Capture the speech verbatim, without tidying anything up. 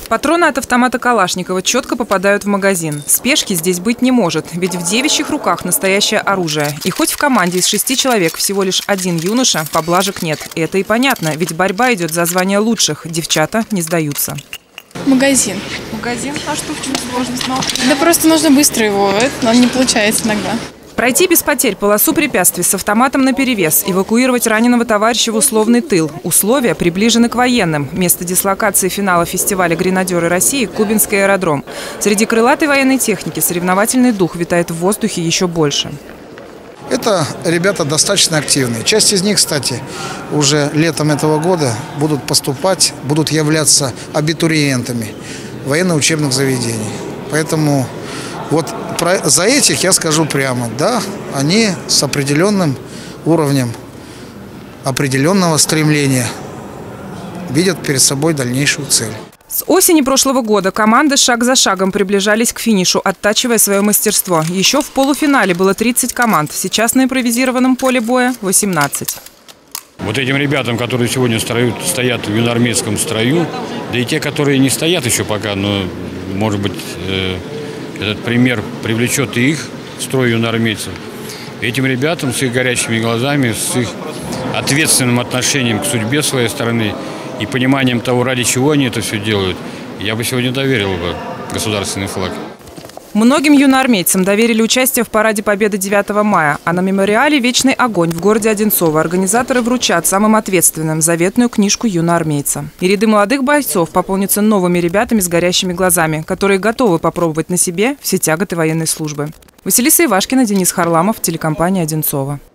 Патроны от автомата Калашникова четко попадают в магазин. Спешки здесь быть не может, ведь в девичьих руках настоящее оружие. И хоть в команде из шести человек всего лишь один юноша, поблажек нет. И это и понятно, ведь борьба идет за звание лучших. Девчата не сдаются. Магазин. Магазин? А что, в чем сложность? Да просто нужно быстро его, но не получается иногда. Пройти без потерь полосу препятствий с автоматом наперевес, эвакуировать раненого товарища в условный тыл. Условия приближены к военным. Место дислокации финала фестиваля «Гренадеры России» – Кубинский аэродром. Среди крылатой военной техники соревновательный дух витает в воздухе еще больше. Это ребята достаточно активные. Часть из них, кстати, уже летом этого года будут поступать, будут являться абитуриентами военно-учебных заведений. Поэтому вот про, за этих я скажу прямо, да, они с определенным уровнем, определенного стремления видят перед собой дальнейшую цель. С осени прошлого года команды шаг за шагом приближались к финишу, оттачивая свое мастерство. Еще в полуфинале было тридцать команд, сейчас на импровизированном поле боя восемнадцать. Вот этим ребятам, которые сегодня стоят, стоят в юноармейском строю, да и те, которые не стоят еще пока, но, может быть, э, этот пример привлечет и их в строй юноармейцев. Этим ребятам с их горящими глазами, с их ответственным отношением к судьбе своей страны и пониманием того, ради чего они это все делают, я бы сегодня доверил бы государственный флаг. Многим юноармейцам доверили участие в параде Победы девятого мая, а на мемориале «Вечный огонь» в городе Одинцово организаторы вручат самым ответственным заветную книжку юноармейца. И ряды молодых бойцов пополнятся новыми ребятами с горящими глазами, которые готовы попробовать на себе все тяготы военной службы. Василиса Ивашкина, Денис Харламов, телекомпания «Одинцово».